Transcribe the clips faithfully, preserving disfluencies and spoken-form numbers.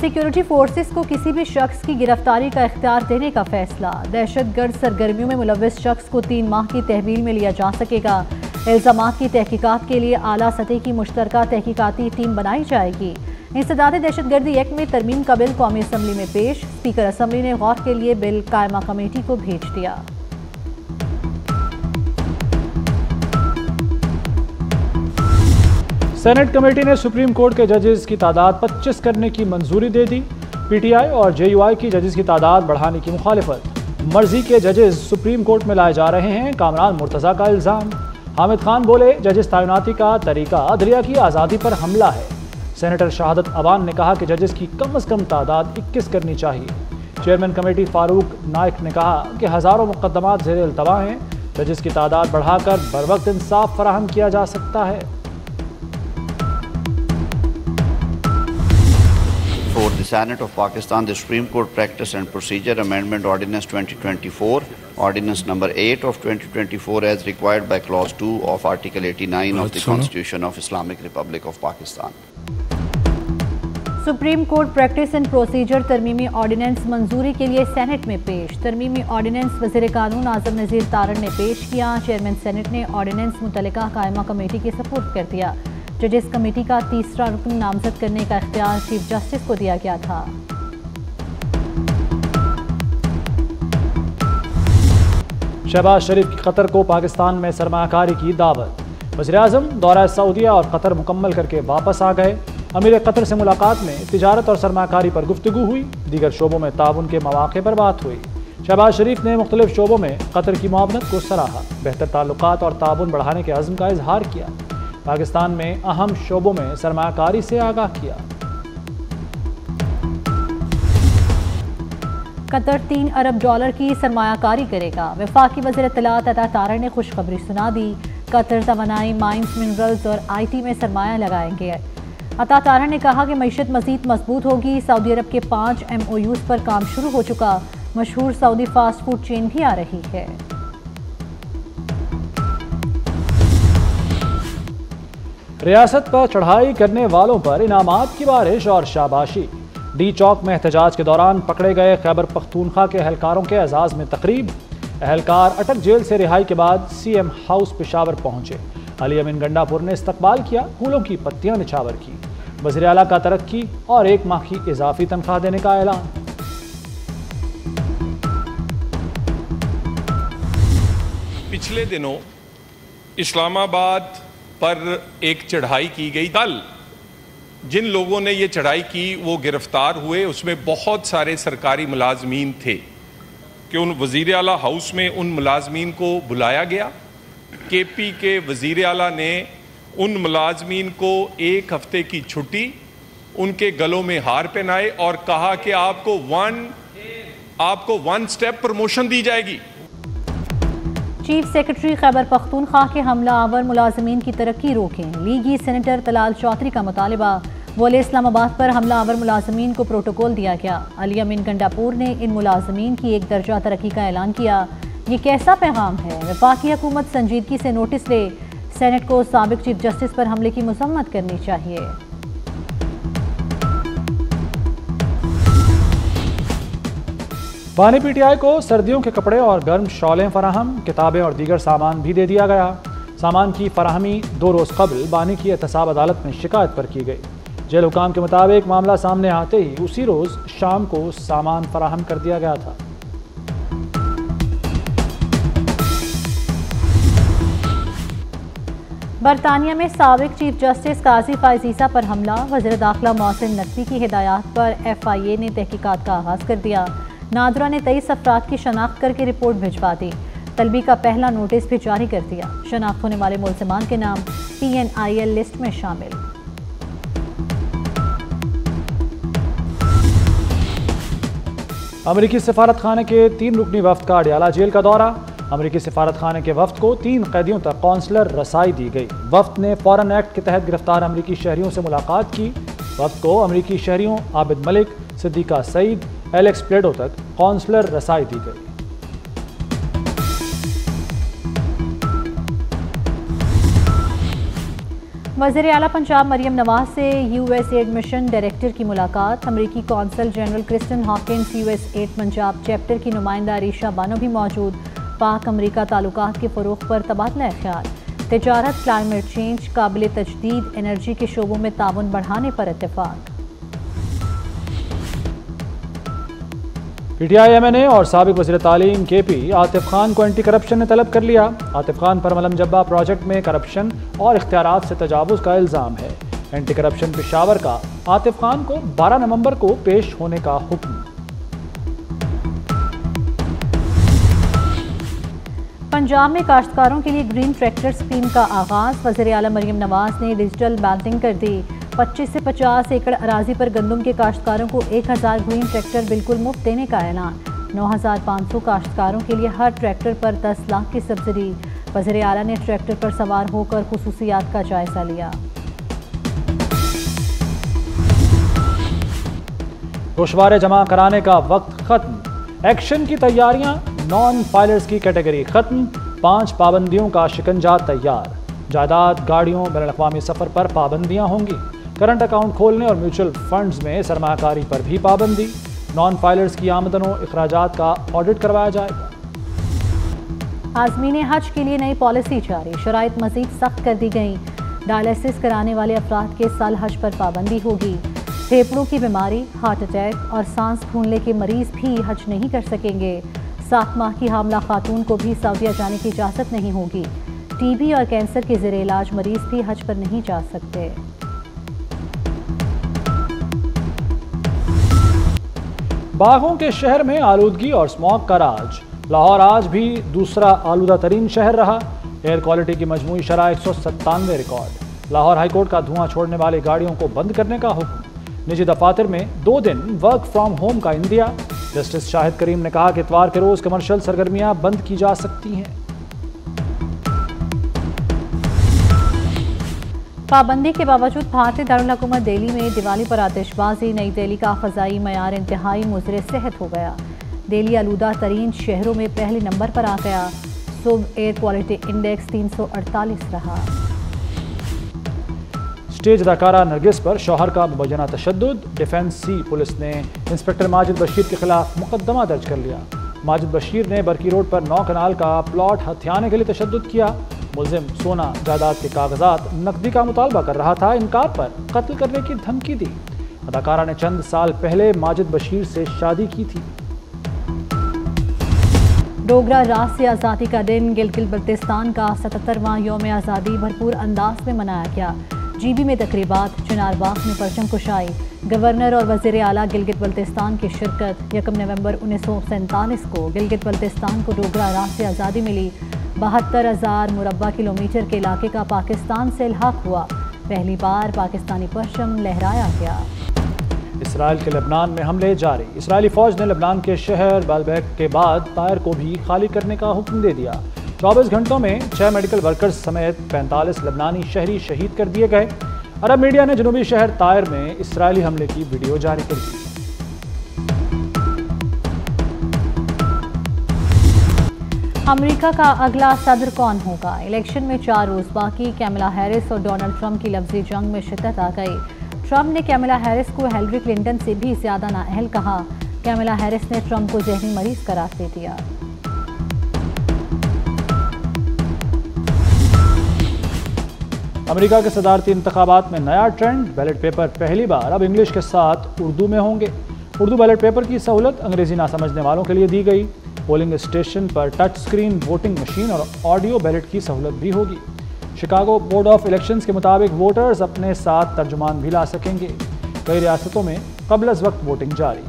Security forces को किसी भी शख्स की गिरफ्तारी का इख्तियार देने का फैसला। दहशतगर्द सरगर्मियों में मुलव्वस शख्स को तीन माह की तहवील में लिया जा सकेगा। इल्जामात की तहकीकात के लिए आला सतह की मुश्तरका तहकीकाती टीम बनाई जाएगी। इंसदाद दहशतगर्दी एक्ट में तरमीम का बिल कौमी असम्बली में पेश। स्पीकर असम्बली ने गौर के लिए बिल कायमा कमेटी को भेज दिया। सेनेट कमेटी ने सुप्रीम कोर्ट के जजेस की तादाद पच्चीस करने की मंजूरी दे दी। पीटीआई और जेयूआई की जजेस की तादाद बढ़ाने की मुखालिफत। मर्जी के जजेस सुप्रीम कोर्ट में लाए जा रहे हैं, कामरान मुर्तज़ा का इल्ज़ाम। हामिद खान बोले, जजेस तैनाती का तरीका अदलिया की आज़ादी पर हमला है। सेनेटर शहादत अबान ने कहा कि जजेस की कम अज़ कम तादाद इक्कीस करनी चाहिए। चेयरमैन कमेटी फारूक नाइक ने कहा कि हज़ारों मुकदमात ज़ेर इल्तवा हैं, जजेस की तादाद बढ़ाकर बरवक्त इंसाफ फराहम किया जा सकता है। For the Senate of Pakistan, the Supreme Court Practice and Procedure Amendment Ordinance twenty twenty-four, Ordinance number eight of twenty twenty-four as required by Clause two of Article eighty-nine of the Constitution of Islamic Republic of Pakistan. Supreme court practice and procedure तरमीमी ordinance मंजूरी के लिए senate में पेश। तरमीमी ordinance वज़ीर कानून आज़म नज़ीर तारण ने पेश किया। चेयरमैन सेनेट ने ऑर्डिनेंस मुतल्लिका कायमा कमेटी के सपुर्द कर दिया। जजेस कमेटी का तीसरा रुकन नामजद करने का इख्तियार चीफ जस्टिस को दिया गया था। शहबाज शरीफ की कतर को पाकिस्तान में सरमायाकारी की दावत। वज़ीर-ए-आज़म दौरा सऊदीया और कतर मुकम्मल करके वापस आ गए। अमीर कतर से मुलाकात में तिजारत और सरमायाकारी पर गुफ्तगू हुई। दीगर शोबों में ताउन के मौके पर बात हुई। शहबाज शरीफ ने मुख्तलिफ शोबों में कतर की मुआवनत को सराहा। बेहतर ताल्लुकात और ताउन बढ़ाने के अज़्म का इजहार किया। पाकिस्तान में अहम शोबों में सरमायाकारी से आगाह किया। कतर तीन अरब डॉलर की सरमायाकारी करेगा। वफाकी वज़ीर इत्तलात अता तारण ने खुशखबरी सुना दी। कतर तवानाई, माइंस, मिनरल्स और आई टी में सरमाया लगाएंगे। अता तारण ने कहा कि मईशत मज़ीद मजबूत होगी। सऊदी अरब के पाँच एम ओ यूज़ पर काम शुरू हो चुका। मशहूर सऊदी फास्ट फूड चेन भी आ रही है। रियासत पर चढ़ाई करने वालों पर इनामात की बारिश और शाबाशी। डी चौक में एहतजाज के दौरान पकड़े गए खैबर पख्तूनख्वा के एहलकारों के एजाज़ में तकरीब। एहलकार अटक जेल से रिहाई के बाद सी एम हाउस पेशावर पहुंचे। अली अमीन गंडापुर ने इस्तकबाल किया, फूलों की पत्तियां निछावर की। वज़ीर आला का तरक्की और एक माह की इजाफी तनख्वाह देने का ऐलान। पिछले दिनों इस्लामाबाद पर एक चढ़ाई की गई। कल जिन लोगों ने ये चढ़ाई की वो गिरफ्तार हुए। उसमें बहुत सारे सरकारी मुलाजमीन थे कि उन वज़ीर आला हाउस में उन मुलाजमीन को बुलाया गया। के पी के वज़ीर आला ने उन मुलाजमीन को एक हफ्ते की छुट्टी, उनके गलों में हार पहनाए और कहा कि आपको वन आपको वन स्टेप प्रमोशन दी जाएगी। चीफ सेक्रेटरी खैबर पख्तूनख्वा के हमला आवर मुलाजमीन की तरक्की रोकें। लीगी सेनेटर तलाल चौधरी का मुतालबा। बोले, इस्लामाबाद पर हमला आवर मुलाजमीन को प्रोटोकॉल दिया गया। अली अमीन गंडापुर ने इन मुलाजमीन की एक दर्जा तरक्की का ऐलान किया। ये कैसा पैगाम है? वफाकी हुकूमत संजीदगी से नोटिस ले। सेनेट को साबिक चीफ जस्टिस पर हमले की मजम्मत करनी चाहिए। बानी पीटीआई को सर्दियों के कपड़े और गर्म शॉलें फराहम, किताबें और दीगर सामान भी दे दिया गया। सामान की फराहमी दो रोज़ कबल बानी की एहतसाब अदालत में शिकायत पर की गई। जेल हुकाम के मुताबिक मामला सामने आते ही उसी रोज़ शाम को सामान फराहम कर दिया गया था। बरतानिया में साबिक चीफ जस्टिस काजी फायजीसा पर हमला। वज़ीर दाखिला मोहसिन नकवी की हिदायत पर एफ आई ए ने तहकीकात का आगाज़ कर दिया। नादरा ने तेईस अफराद की शनाख्त करके रिपोर्ट भिजवा दी। तलबी का पहला नोटिस भी जारी कर दिया। शनाख्त होने वाले मुलज़मान के नाम P N I L list में शामिल। अमरीकी सफारत खाने के तीन रुकनी वफ्द का अडियाला जेल का दौरा। अमरीकी सफारत खाने के वफ्द को तीन कैदियों तक कौंसलर रसाई दी गई। वफ्द ने फॉरेन एक्ट के तहत गिरफ्तार अमरीकी शहरियों से मुलाकात की। वफ्द को अमरीकी शहरियों आबिद मलिक, सिद्दीका सईद, एलेक्स प्लेडो तक कौंसलर रसाई दी गई। वज़ीर आला पंजाब मरियम नवाज से U S aid mission director की मुलाकात। अमरीकी consul general Kristin Hawkins, U S aid Punjab chapter की नुमाइंदा रीशा बानो भी मौजूद। पाक अमरीका ताल्लुकात के फ़रोग़ पर तबादला ख्याल। तिजारत, क्लाइमेट चेंज, काबिल तजदीद एनर्जी के शोबों में ताउन बढ़ाने पर इत्तेफाक। P T I M N A और साबिक वज़ीर तालीम के पी आतिफ खान को एंटी करप्शन ने तलब कर लिया। आतिफ खान पर मलम जब्बा प्रोजेक्ट में करप्शन और इख्तियारात से तजावुज़ का इल्ज़ाम है। एंटी करप्शन पेशावर का आतिफ खान को बारह नवंबर को पेश होने का हुक्म। पंजाब में काश्तकारों के लिए ग्रीन ट्रैक्टर स्कीम का आगाज। वज़ीर आला मरियम नवाज ने डिजिटल बैलेंसिंग कर दी। पच्चीस से पचास एकड़ अराजी पर गंदम के काश्तकारों को एक हज़ार ग्रीन ट्रैक्टर बिल्कुल मुफ्त देने का ऐलान। नौ हज़ार पाँच सौ काश्तकारों के लिए हर ट्रैक्टर पर दस लाख की सब्सिडी। वज़ीर आला ने ट्रैक्टर पर सवार होकर खुसूसियात का जायजा लिया। गोशवारे जमा कराने का वक्त खत्म। एक्शन की तैयारियां, नॉन फाइलर्स की कैटेगरी खत्म। पांच पाबंदियों का शिकंजा तैयार। जायदाद, गाड़ियों, बैनुल-अक़वामी सफ़र पर पाबंदियां होंगी। करंट अकाउंट खोलने और म्यूचुअल फंड्स में सरमायाकारी पर भी पाबंदी। नॉन फाइलर्स की आमदनों अखराजात का ऑडिट करवाया जाएगा। आज़मीन हज के लिए नई पॉलिसी जारी। शराइत मज़ीद सख्त कर दी गई। डायलिसिस कराने वाले अफराद के साल हज पर पाबंदी होगी। फेफड़ों की बीमारी, हार्ट अटैक और सांस फूलने के मरीज भी हज नहीं कर सकेंगे। सात माह की हामला खातून को भी सऊदीया जाने की इजाज़त नहीं होगी। टीबी और कैंसर के ज़ेरे इलाज मरीज भी हज पर नहीं जा सकते। बागों के शहर में आलूदगी और स्मॉग का राज। लाहौर आज भी दूसरा आलूदा तरीन शहर रहा। एयर क्वालिटी की मजमूई शरह एक सौ सत्तानवे रिकॉर्ड। लाहौर हाईकोर्ट का धुआं छोड़ने वाली गाड़ियों को बंद करने का हुक्म। निजी दफातर में दो दिन वर्क फ्रॉम होम का इंदिया। जस्टिस शाहिद करीम ने कहा कि इतवार के रोज कमर्शियल सरगर्मियां बंद की जा सकती हैं। पाबंदी के बावजूद भारतीय दारुल हुकूमत दिल्ली में दिवाली पर आतिशबाजी। नई दिल्ली का फ़ज़ाई मयार इंतहाई मुज़र सेहत हो गया। दिल्ली आलूदा तरीन शहरों में पहले नंबर पर आ गया। सुबह एयर क्वालिटी इंडेक्स तीन सौ अड़तालीस रहा। स्टेज अदाकारा नरगिस पर शौहर का मुबैना तशद्दुद। डिफेंस सी पुलिस ने इंस्पेक्टर माजिद बशीर के खिलाफ मुकदमा दर्ज कर लिया। माजिद बशीर ने बरकी रोड पर नौ कनाल का प्लॉट हथियाने के लिए तशद्दुद किया। मुलजिम सोना, जायदाद के कागजात, नकदी का मुतालबा कर रहा था। इनकार पर कत्ल करने की धमकी दी। अदाकारा ने चंद साल पहले माजिद बशीर से शादी की थी। डोगरा राज से आज़ादी का दिन। गिलगित बल्तिस्तान का सतहत्तरवां यौम आज़ादी भरपूर अंदाज में मनाया गया। जीबी में तकरीबात, चिनार बाग में परचम कुशाई। गवर्नर और वज़ीर आला गिलगित बल्तिस्तान की शिरकत। यकम नवंबर उन्नीस सौ सैंतालीस को गिलगित बल्तिस्तान को डोगरा राज से आज़ादी मिली। बहत्तर हज़ार मुरबा किलोमीटर के इलाके का पाकिस्तान से इल्हाक हुआ। पहली बार पाकिस्तानी परचम लहराया गया। इसराइल के लेबनान में हमले जारी। इसराइली फौज ने लेबनान के शहर बालबेक के बाद तायर को भी खाली करने का हुक्म दे दिया। चौबीस घंटों में छह मेडिकल वर्कर्स समेत पैंतालीस लेबनानी शहरी शहीद कर दिए गए। अरब मीडिया ने जनूबी शहर तायर में इसराइली हमले की वीडियो जारी कर दी। अमेरिका का अगला सदर कौन होगा? इलेक्शन में चार रोज बाकी। कैमला हैरिस और डोनाल्ड ट्रंप की लफ्जी जंग में शिद्दत आ गई। ट्रंप ने कैमला हैरिस को हिलरी क्लिंटन से भी ज्यादा नाअहल कहा। कैमला हैरिस ने ट्रंप को जहनी मरीज करार दे दिया। अमेरिका के सदारती इंतखाबात में नया ट्रेंड। बैलेट पेपर पहली बार अब इंग्लिश के साथ उर्दू में होंगे। उर्दू बैलेट पेपर की सहूलत अंग्रेजी ना समझने वालों के लिए दी गई। पोलिंग स्टेशन पर टच स्क्रीन वोटिंग मशीन और ऑडियो बैलेट की सहूलत भी होगी। शिकागो बोर्ड ऑफ इलेक्शंस के मुताबिक वोटर्स अपने साथ तर्जुमान भी ला सकेंगे। कई रियासतों में कबल अज़ वक्त वोटिंग जारी।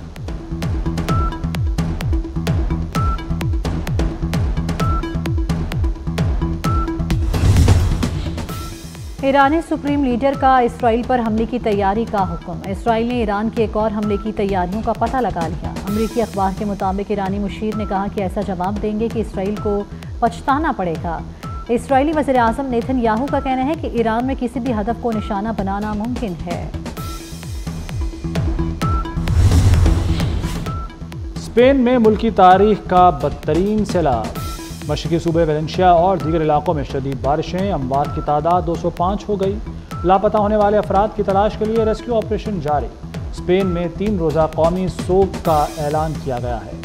ईरानी सुप्रीम लीडर का इसराइल पर हमले की तैयारी का हुक्म। इसराइल ने ईरान के एक और हमले की तैयारियों का पता लगा लिया। अमरीकी अखबार के मुताबिक ईरानी मुशीर ने कहा कि ऐसा जवाब देंगे कि इसराइल को पछताना पड़ेगा। इसराइली वज़ीर आज़म नेतन्याहू का कहना है कि ईरान में किसी भी हदफ को निशाना बनाना मुमकिन है। स्पेन में मुल्की तारीख का बदतरीन सैलाब। मशरकी सूबे वेलेंशिया और दीगर इलाकों में शदीद बारिशें, अमवात की तादाद दो सौ पाँच हो गई। लापता होने वाले अफराद की तलाश के लिए रेस्क्यू ऑपरेशन जारी। स्पेन में तीन रोज़ा कौमी सोग का ऐलान किया गया है।